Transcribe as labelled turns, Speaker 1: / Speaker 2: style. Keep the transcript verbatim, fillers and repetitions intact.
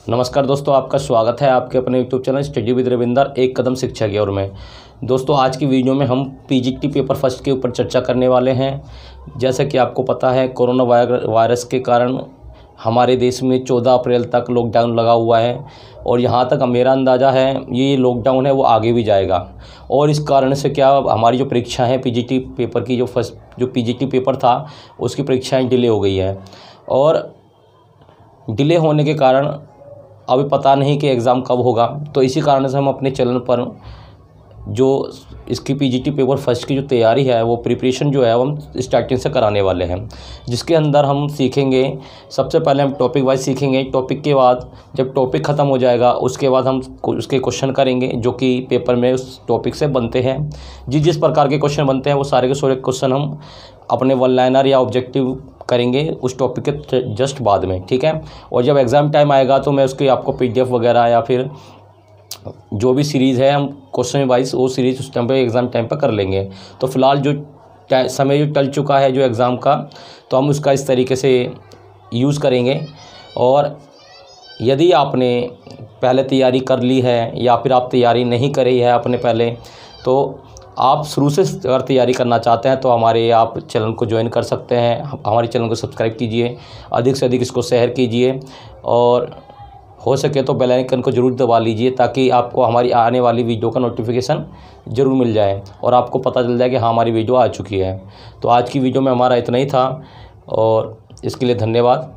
Speaker 1: नमस्कार दोस्तों, आपका स्वागत है आपके अपने YouTube channel study with Ravinder एक कदम शिक्षा की ओर में। दोस्तों, आज की वीडियो में हम पीजीटी पेपर फर्स्ट के ऊपर चर्चा करने वाले हैं। जैसा कि आपको पता है, कोरोना वायरस के कारण हमारे देश में चौदह अप्रैल तक लॉकडाउन लगा हुआ है और यहाँ तक मेरा अंदाज़ा है ये लॉकडाउन है वो आगे भी जाएगा। और इस कारण से क्या हमारी जो परीक्षा है पीजीटी पेपर की, जो फर्स्ट जो पीजीटी पेपर था उसकी परीक्षाएँ डिले हो गई है और डिले होने के कारण अभी पता नहीं कि एग्ज़ाम कब होगा। तो इसी कारण से हम अपने चैनल पर जो इसकी पीजीटी पेपर फर्स्ट की जो तैयारी है वो प्रिपरेशन जो है वो हम स्टार्टिंग से कराने वाले हैं, जिसके अंदर हम सीखेंगे। सबसे पहले हम टॉपिक वाइज सीखेंगे। टॉपिक के बाद जब टॉपिक ख़त्म हो जाएगा उसके बाद हम उसके क्वेश्चन करेंगे जो कि पेपर में उस टॉपिक से बनते हैं। जिस जिस प्रकार के क्वेश्चन बनते हैं वो सारे के सारे क्वेश्चन हम अपने वन लाइनर या ऑब्जेक्टिव करेंगे उस टॉपिक के जस्ट बाद में, ठीक है। और जब एग्ज़ाम टाइम आएगा तो मैं उसकी आपको पीडीएफ वगैरह या फिर जो भी सीरीज़ है हम क्वेश्चन वाइज वो सीरीज़ उस टाइम पे एग्ज़ाम टाइम पे कर लेंगे। तो फ़िलहाल जो समय जो टल चुका है जो एग्ज़ाम का, तो हम उसका इस तरीके से यूज़ करेंगे। और यदि आपने पहले तैयारी कर ली है या फिर आप तैयारी नहीं करी है अपने पहले, तो आप शुरू से अगर तैयारी करना चाहते हैं तो हमारे आप चैनल को ज्वाइन कर सकते हैं। हमारे चैनल को सब्सक्राइब कीजिए, अधिक से अधिक इसको शेयर कीजिए और हो सके तो बेल आइकन को ज़रूर दबा लीजिए ताकि आपको हमारी आने वाली वीडियो का नोटिफिकेशन ज़रूर मिल जाए और आपको पता चल जाए कि हाँ हमारी वीडियो आ चुकी है। तो आज की वीडियो में हमारा इतना ही था और इसके लिए धन्यवाद।